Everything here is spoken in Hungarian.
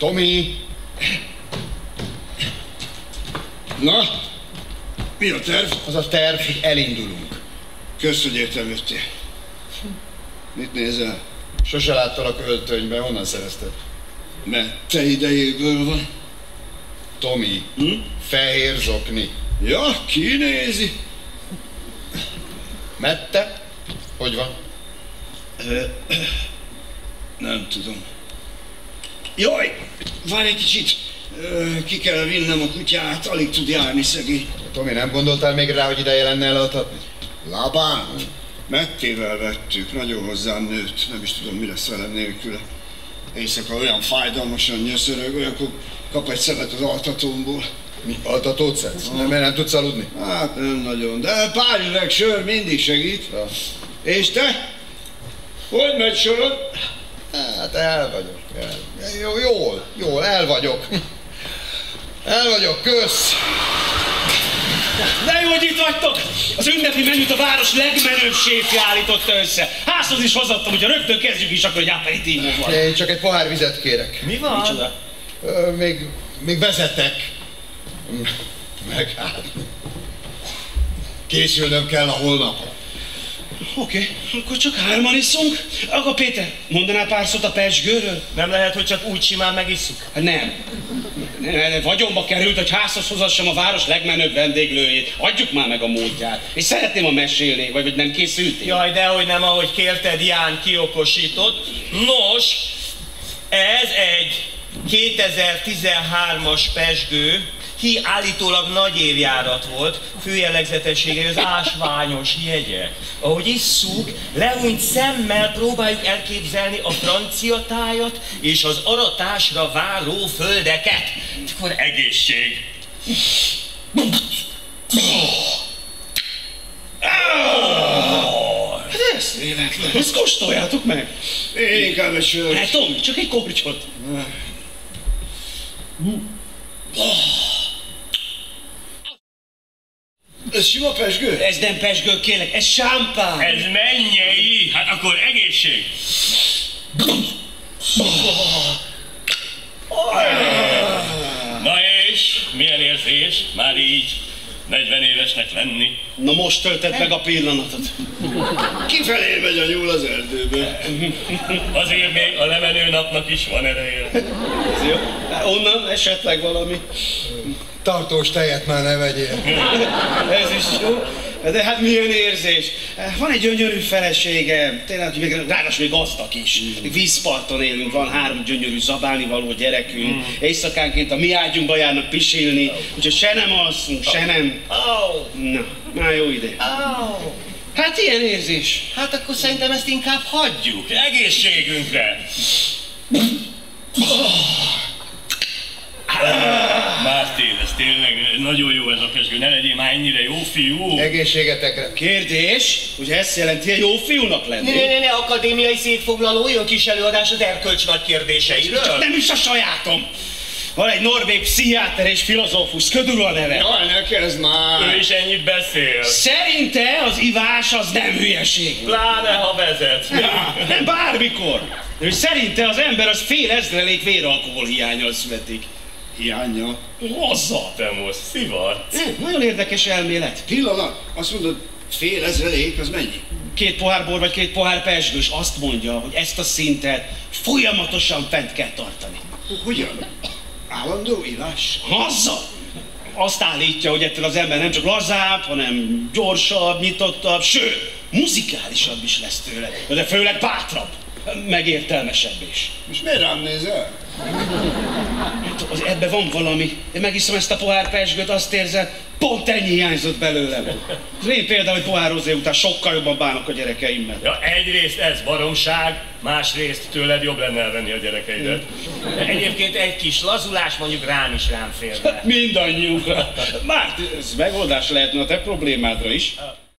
Tomi! Na? Mi a terv? Az a terv, hogy elindulunk. Kösz, hogy értem jöttél. Mit nézel? Sose láttalak öltönyben, honnan szerezted? Mert te idejéből van. Tomi, fehér zokni. Ja, kinézi. Mette? Hogy van? Nem tudom. Jaj, várj egy kicsit. Ki kell vinnem a kutyát, alig tud járni szegény. Tomi, nem gondoltál még rá, hogy ideje lenne elaltatni? Labán? Mettével vettük, nagyon hozzám nőtt, nem is tudom, mi lesz velem nélküle. Éjszaka olyan fájdalmasan nyöszörög, olyankor kap egy szemet az altatómból. Mi, altatót szedsz? Mert nem tudsz aludni? Hát nem nagyon, de pár üveg sör mindig segít. Ja. És te? Hogy megy sorod? Hát el vagyok. Jól, el vagyok. El vagyok, kösz! De jó, hogy itt vagytok! Az ünnepi menüt a város legmenőbb séfje állította össze. Házhoz is hozottam, hogyha rögtön kezdjük is, akkor egy aperitívó van. Én csak egy pohár vizet kérek. Mi van? Micsoda? Még vezetek. Meg hát. Készülnöm kell a holnapra. Oké, akkor csak hárman iszunk. Akkor Péter, mondanál pár szót a pezsgőről? Nem lehet, hogy csak úgy simán megisszuk? Hát nem. Vagyonba került, hogy házhoz hozassam a város legmenőbb vendéglőjét. Adjuk már meg a módját. És szeretném, ha mesélni, vagy nem készültél. Jaj, dehogy nem, ahogy kérted, Ján kiokosított. Nos, ez egy 2013-as pezsgő, állítólag nagy évjárat volt, fő jellegzetessége az ásványos jegyek. Ahogy isszuk, lehúnyt szemmel próbáljuk elképzelni a francia tájat és az aratásra váró földeket. Akkor egészség! Hát ez véletlen. Ezt kóstoljátok meg. Én inkább egy sört. Hát Tomi, csak egy kortyot. Ez sima pezsgő? Ez nem pezsgő, kérlek, ez sámpán. Ez mennyei! Hát akkor egészség! Na és, milyen érzés már így 40 évesnek lenni? Na most töltett meg a pillanatot. Kifelé megy a nyúl az erdőbe. Azért még a lemenő napnak is van ereje. Ez jó. Onnan esetleg valami. Tartós tejet már ne vegyél. Ez is jó. De hát milyen érzés. Van egy gyönyörű feleségem, tényleg, még ráadásul még gazdag is. Vízparton élünk, van 3 gyönyörű zabálnivaló gyerekünk. Éjszakánként a mi ágyunkba járnak pisilni, úgyhogy se nem alszunk, se nem. Na, már jó ide. Hát ilyen érzés. Hát akkor szerintem ezt inkább hagyjuk. Egészségünkre! Márti, ez tényleg nagyon jó ez a pezsgő, ne legyél már ennyire jó fiú. Egészségetekre. Kérdés, ugye ezt jelenti, hogy jó fiúnak lenni? Ne, akadémiai székfoglaló, jön kis előadás az erkölcs nagy kérdéseiről. Csak nem is a sajátom. Van egy norvég pszichiáter és filozófus, Köduru a neve. Jaj, ne kezd már! Ő is ennyit beszél. Szerinte az ivás az nem hülyeség. Pláne ha vezet. Ja, nem bármikor. Ő szerinte az ember az fél ezrelék véralkohol hiánnyal születik. Hiánya. Hozzá! Te most szivat. Nagyon érdekes elmélet. Pillanat, azt mondod, fél ezrelék, az mennyi? 2 pohár bor vagy 2 pohár pezsgős azt mondja, hogy ezt a szintet folyamatosan fent kell tartani. Hogyan? Állandó ivás? Azzal! Azt állítja, hogy ettől az ember nem csak lazább, hanem gyorsabb, nyitottabb, sőt, muzikálisabb is lesz tőle, de főleg bátrabb, meg értelmesebb is. És miért rám nézel? Az ebben van valami. Én megiszom ezt a pohár pezsgőt, azt érzed, pont ennyi hiányzott belőlem. Én például egy pohár rozé után sokkal jobban bánok a gyerekeimmel. Ja, egyrészt ez baromság, másrészt tőled jobb lenne elvenni a gyerekeidet. Egyébként egy kis lazulás mondjuk rám is férne. Mindannyiunkra. Már ez megoldás lehetne a te problémádra is.